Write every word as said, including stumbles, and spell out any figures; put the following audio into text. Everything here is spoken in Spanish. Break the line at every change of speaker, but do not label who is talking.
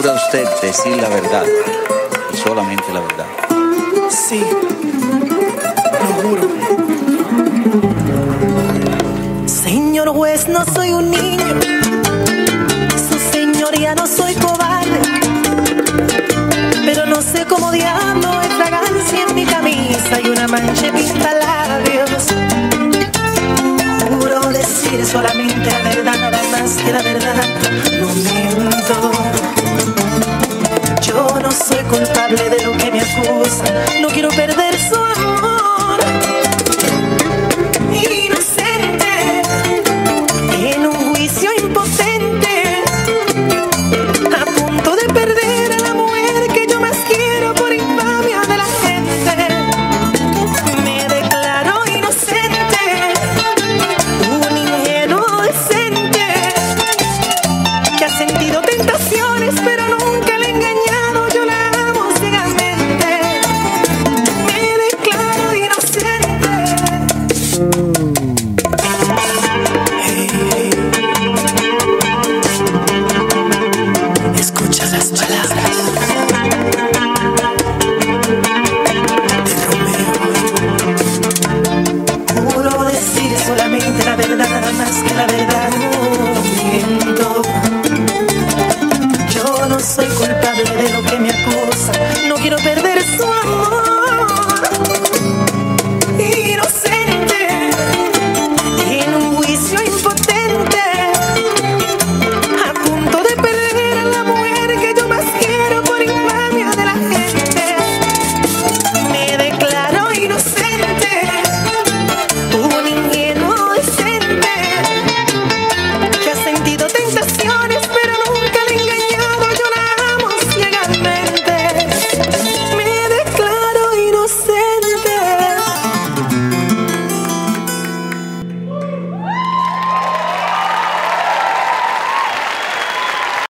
¿Jura usted decir la verdad y solamente la verdad?
Sí, lo juro. Señor juez, no soy un niño, su señoría no soy cobarde, pero no sé cómo diablo hay fragancia en mi camisa y una mancha pintalabios. Juro decir solamente la verdad, nada más que la verdad, no miento. Yo no soy culpable de lo